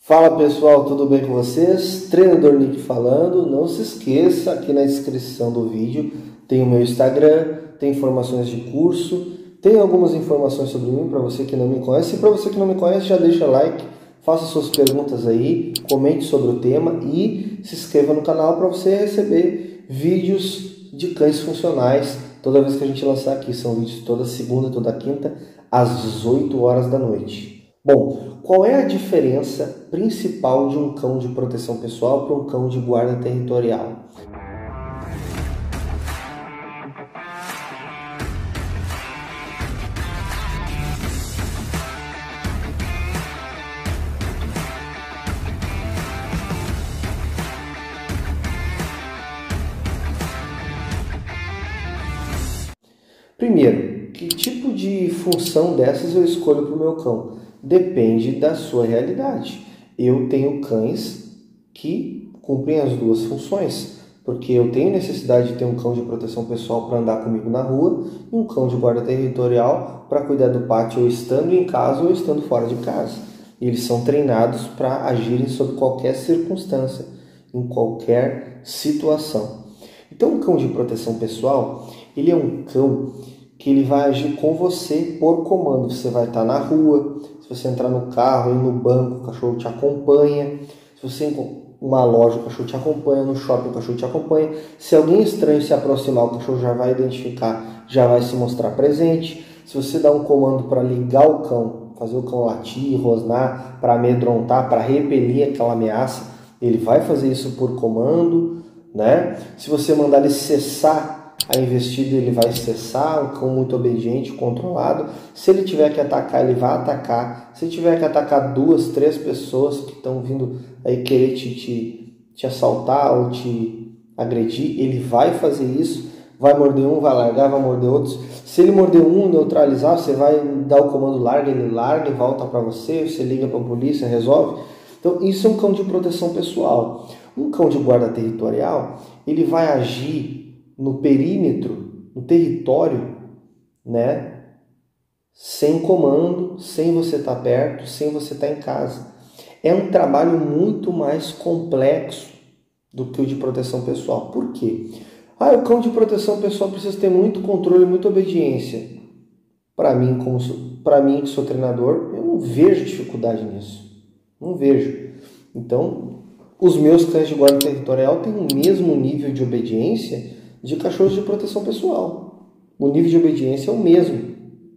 Fala pessoal, tudo bem com vocês? Treinador Nick falando. Não se esqueça, aqui na descrição do vídeo tem o meu Instagram, tem informações de curso, tem algumas informações sobre mim para você que não me conhece. E para você que não me conhece, já deixa like, faça suas perguntas aí, comente sobre o tema e se inscreva no canal para você receber vídeos de cães funcionais toda vez que a gente lançar aqui. São vídeos toda segunda, toda quinta, às 18 horas da noite. Bom, qual é a diferença principal de um cão de proteção pessoal para um cão de guarda territorial? Primeiro, que tipo de função dessas eu escolho para o meu cão? Depende da sua realidade. Eu tenho cães que cumprem as duas funções, porque eu tenho necessidade de ter um cão de proteção pessoal para andar comigo na rua e um cão de guarda territorial para cuidar do pátio, ou estando em casa ou estando fora de casa. E eles são treinados para agirem sob qualquer circunstância, em qualquer situação. Então, um cão de proteção pessoal, ele é um cão que ele vai agir com você por comando. Você vai estar na rua, se você entrar no carro, ir no banco, o cachorro te acompanha. Se você ir em uma loja, o cachorro te acompanha. No shopping, o cachorro te acompanha. Se alguém estranho se aproximar, o cachorro já vai identificar, já vai se mostrar presente. Se você dá um comando para ligar o cão, fazer o cão latir, rosnar, para amedrontar, para repelir aquela ameaça, ele vai fazer isso por comando, né? Se você mandar ele cessar a investida, ele vai cessar. Um cão muito obediente, controlado. Se ele tiver que atacar, ele vai atacar. Se tiver que atacar 2, 3 pessoas que estão vindo aí querer te assaltar ou te agredir, ele vai fazer isso. Vai morder um, vai largar, vai morder outros. Se ele morder um, neutralizar, você vai dar o comando larga, ele larga e volta para você. Você liga para a polícia, resolve. Então isso é um cão de proteção pessoal. Um cão de guarda territorial, ele vai agir no perímetro, no território, né? Sem comando, sem você estar perto, sem você estar em casa. É um trabalho muito mais complexo do que o de proteção pessoal. Por quê? O cão de proteção pessoal precisa ter muito controle, muita obediência. Para mim, que sou treinador, eu não vejo dificuldade nisso. Não vejo. Então, os meus cães de guarda territorial têm o mesmo nível de obediência de cachorros de proteção pessoal. O nível de obediência é o mesmo.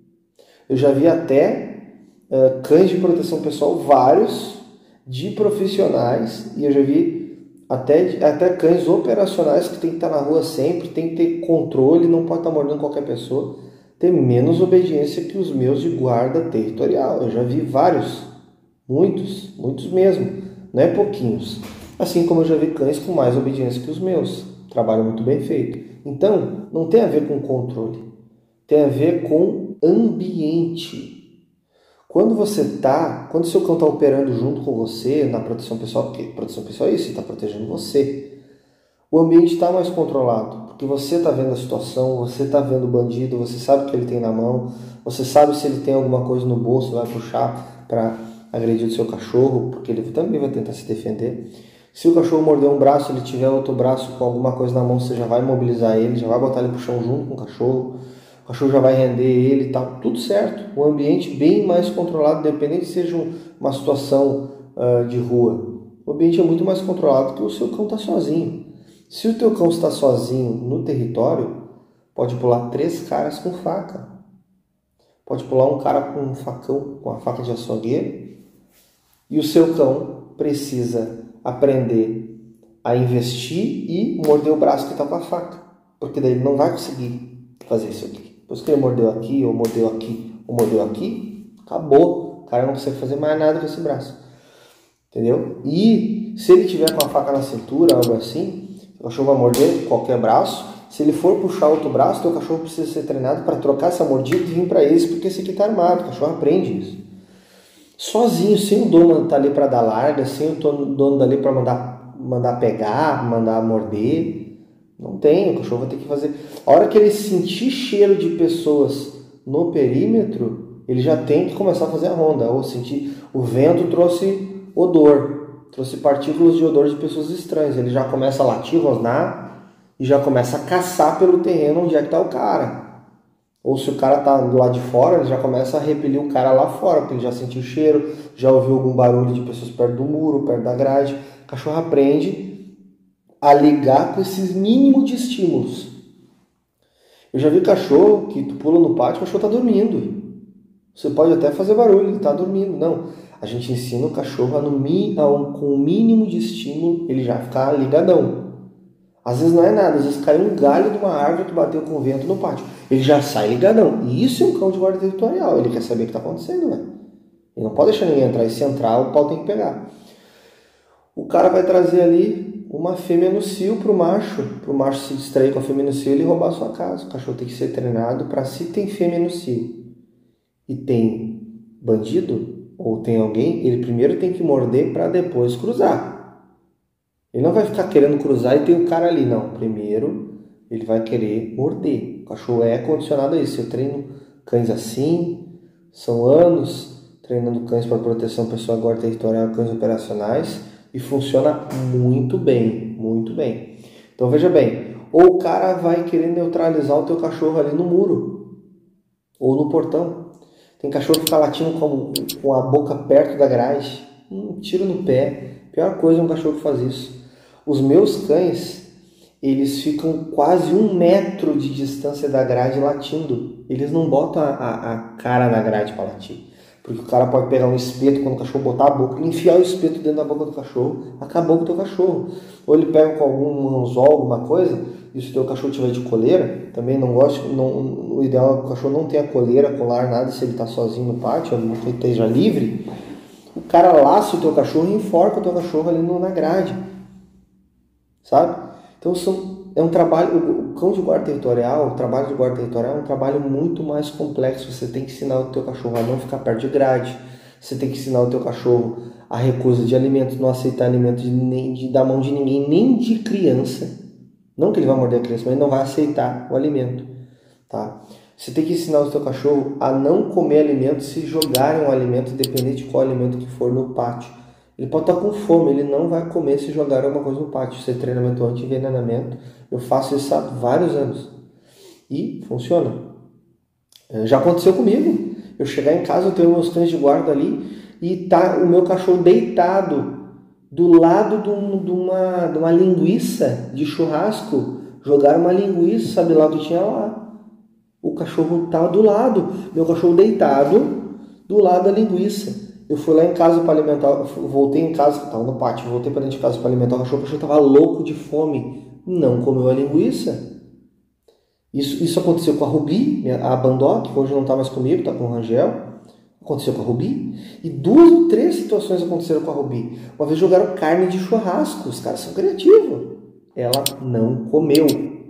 Eu já vi até cães de proteção pessoal, vários, de profissionais, e eu já vi até cães operacionais que tem que estar na rua sempre, tem que ter controle, não pode estar mordendo qualquer pessoa, ter menos obediência que os meus de guarda territorial. Eu já vi vários, muitos mesmo, não é pouquinhos. Assim como eu já vi cães com mais obediência que os meus. Trabalho muito bem feito. Então, não tem a ver com controle. Tem a ver com ambiente. Quando seu cão está operando junto com você na proteção pessoal, porque proteção pessoal é isso, está protegendo você. O ambiente está mais controlado, porque você está vendo a situação, você está vendo o bandido, você sabe o que ele tem na mão, você sabe se ele tem alguma coisa no bolso, vai puxar para agredir o seu cachorro, porque ele também vai tentar se defender. Se o cachorro morder um braço, ele tiver outro braço com alguma coisa na mão, você já vai mobilizar ele, já vai botar ele pro chão junto com o cachorro já vai render ele e tal, tudo certo. O ambiente bem mais controlado, independente se seja uma situação de rua. O ambiente é muito mais controlado que o seu cão está sozinho. Se o teu cão está sozinho no território, pode pular 3 caras com faca. Pode pular um cara com um facão, com a faca de açougueiro, e o seu cão precisa aprender a investir e morder o braço que está com a faca, porque daí ele não vai conseguir fazer isso aqui. Depois que ele mordeu aqui, ou mordeu aqui, ou mordeu aqui, acabou. O cara não consegue fazer mais nada com esse braço. Entendeu? E se ele tiver com a faca na cintura, algo assim, o cachorro vai morder qualquer braço. Se ele for puxar outro braço, o cachorro precisa ser treinado para trocar essa mordida e vir para esse, porque esse aqui está armado. O cachorro aprende isso. Sozinho, sem o dono estar ali para dar larga, sem o dono dali para mandar pegar, mandar morder. Não tem, o cachorro vai ter que fazer. A hora que ele sentir cheiro de pessoas no perímetro, ele já tem que começar a fazer a ronda. Ou sentir o vento trouxe odor, trouxe partículas de odor de pessoas estranhas. Ele já começa a latir, rosnar e já começa a caçar pelo terreno onde é que está o cara. Ou se o cara está do lado de fora, ele já começa a repelir o cara lá fora, porque ele já sentiu o cheiro, já ouviu algum barulho de pessoas perto do muro, perto da grade. O cachorro aprende a ligar com esses mínimos de estímulos. Eu já vi cachorro que tu pula no pátio, o cachorro está dormindo. Você pode até fazer barulho, ele está dormindo. Não, a gente ensina o cachorro com o mínimo de estímulo, ele já ficar ligadão. Às vezes não é nada, às vezes caiu um galho de uma árvore que bateu com o vento no pátio. Ele já sai ligadão. E isso é um cão de guarda territorial, ele quer saber o que está acontecendo, né? Ele não pode deixar ninguém entrar, e se entrar, o pau tem que pegar. O cara vai trazer ali uma fêmea no cio para o macho se distrair com a fêmea no cio e ele roubar a sua casa. O cachorro tem que ser treinado para, se tem fêmea no cio e tem bandido ou tem alguém, ele primeiro tem que morder para depois cruzar. Ele não vai ficar querendo cruzar e tem o cara ali, não. Primeiro ele vai querer morder. O cachorro é condicionado a isso. Eu treino cães assim, são anos treinando cães para proteção pessoal, guarda territorial, cães operacionais, e funciona muito bem, muito bem. Então veja bem, ou o cara vai querer neutralizar o teu cachorro ali no muro, ou no portão. Tem cachorro que fica latindo com a boca perto da grade, tiro no pé. Pior coisa é um cachorro que faz isso. Os meus cães, eles ficam quase 1 metro de distância da grade latindo. Eles não botam a cara na grade para latir. Porque o cara pode pegar um espeto, quando o cachorro botar a boca, enfiar o espeto dentro da boca do cachorro, acabou com o teu cachorro. Ou ele pega com algum anzol, alguma coisa, e se o teu cachorro tiver de coleira, também não gosto, o ideal é que o cachorro não tenha coleira, colar, nada, se ele está sozinho no pátio, ou que ele esteja livre, o cara laça o teu cachorro e enforca o teu cachorro ali na grade. Sabe? Então é um trabalho, o cão de guarda territorial, o trabalho de guarda territorial é um trabalho muito mais complexo. Você tem que ensinar o teu cachorro a não ficar perto de grade, você tem que ensinar o teu cachorro a recusa de alimentos, não aceitar alimentos da mão de ninguém, nem de criança. Não que ele vai morder a criança, mas ele não vai aceitar o alimento. Tá? Você tem que ensinar o teu cachorro a não comer alimento se jogarem um alimento, independente de qual alimento que for, no pátio. Ele pode estar com fome, ele não vai comer se jogar alguma coisa no pátio. Isso é treinamento anti-envenenamento. Eu faço isso há vários anos. E funciona. Já aconteceu comigo. Eu chegar em casa, eu tenho meus cães de guarda ali e tá o meu cachorro deitado do lado de uma linguiça de churrasco. Jogaram uma linguiça, sabe lá o que tinha lá. O cachorro estava do lado. Meu cachorro deitado do lado da linguiça. Eu fui lá em casa para alimentar, voltei em casa, estava no pátio, voltei para dentro de casa para alimentar o cachorro estava louco de fome, não comeu a linguiça. Isso aconteceu com a Rubi, a Bandó, que hoje não está mais comigo, está com o Rangel. Aconteceu com a Rubi. E 2 ou 3 situações aconteceram com a Rubi. Uma vez jogaram carne de churrasco, os caras são criativos. Ela não comeu.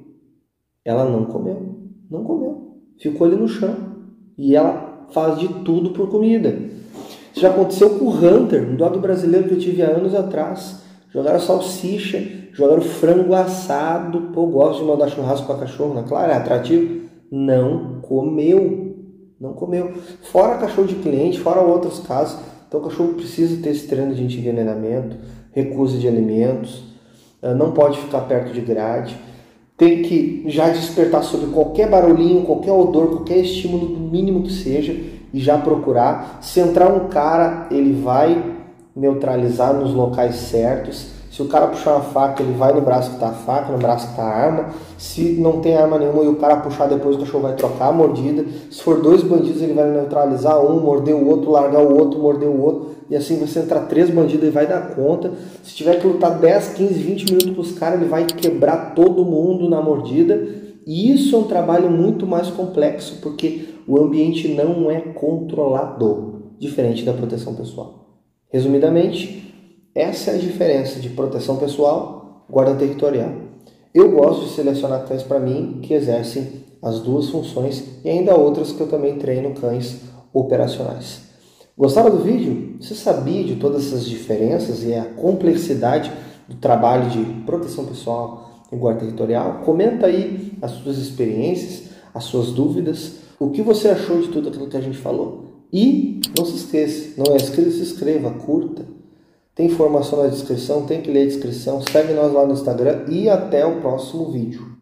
Não comeu. Ficou ali no chão. E ela faz de tudo por comida. Já aconteceu com o Hunter, um dog brasileiro que eu tive há anos atrás. Jogaram salsicha, jogaram frango assado. Pô, eu gosto de mandar churrasco para cachorro, né? Claro, é atrativo. Não comeu. Fora cachorro de cliente, fora outros casos. Então o cachorro precisa ter esse treino de anti-envenenamento, recusa de alimentos, não pode ficar perto de grade. Tem que já despertar sobre qualquer barulhinho, qualquer odor, qualquer estímulo, do mínimo que seja, e já procurar. Se entrar um cara, ele vai neutralizar nos locais certos. Se o cara puxar uma faca, ele vai no braço que está a faca, no braço que está a arma. Se não tem arma nenhuma e o cara puxar depois, o cachorro vai trocar a mordida. Se for 2 bandidos, ele vai neutralizar um, morder o outro, largar o outro, morder o outro. E assim você entrar 3 bandidos, ele vai dar conta. Se tiver que lutar 10, 15, 20 minutos para os caras, ele vai quebrar todo mundo na mordida. E isso é um trabalho muito mais complexo, porque o ambiente não é controlado, diferente da proteção pessoal. Resumidamente, essa é a diferença de proteção pessoal, guarda territorial. Eu gosto de selecionar cães para mim que exercem as 2 funções e ainda outras que eu também treino, cães operacionais. Gostaram do vídeo? Você sabia de todas essas diferenças e a complexidade do trabalho de proteção pessoal e guarda territorial? Comenta aí as suas experiências, as suas dúvidas, o que você achou de tudo aquilo que a gente falou. E não se esqueça, não é inscrito, se inscreva, curta. Tem informação na descrição, tem que ler a descrição. Segue nós lá no Instagram e até o próximo vídeo.